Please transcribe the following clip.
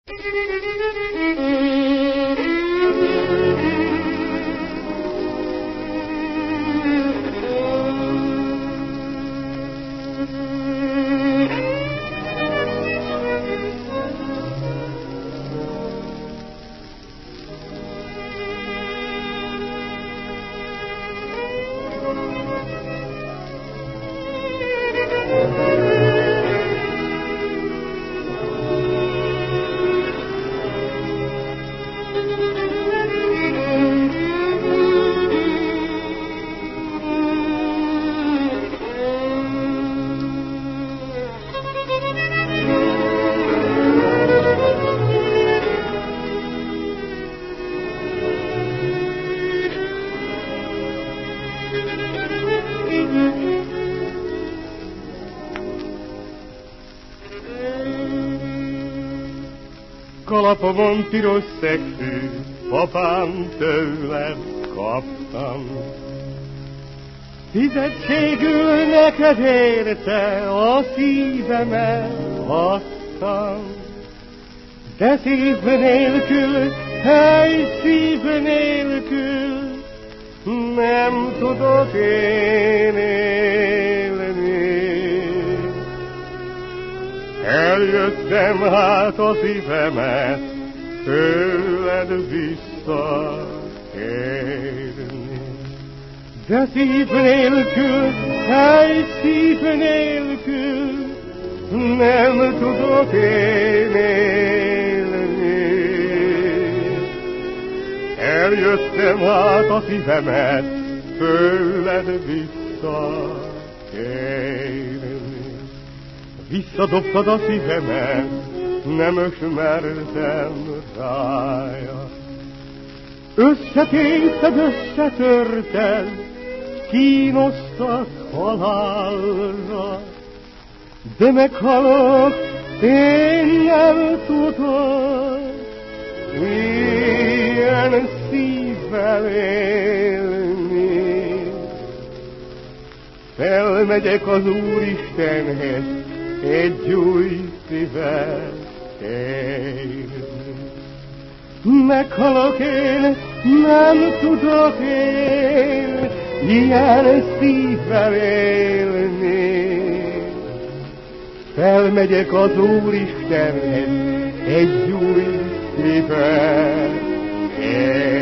Kalapomon piros szegfű, apám, tőled kaptam. Fizetségül neked érte a szívemet adtam. De szív nélkül, hely szív nélkül, nem tudok én élni. Eljöttem hát a szívemet tőled visszakérni. De szív nélkül, hely szív nélkül, nem tudok én élni. Eljöttem hát a szívemet tőled visszakérni. Visszadobtad a szívemet, nem ösmertem rája. Összetépted, összetörted, kínoztak halálra. De meghalok, én nem tudok ilyen szívvel élni. Felmegyek az Úristenhez, egy új szívet kérni. Meghalok én, nem tudok én ilyen szívvel élni. Felmegyek az Úristenhez, egy új szívet kérni.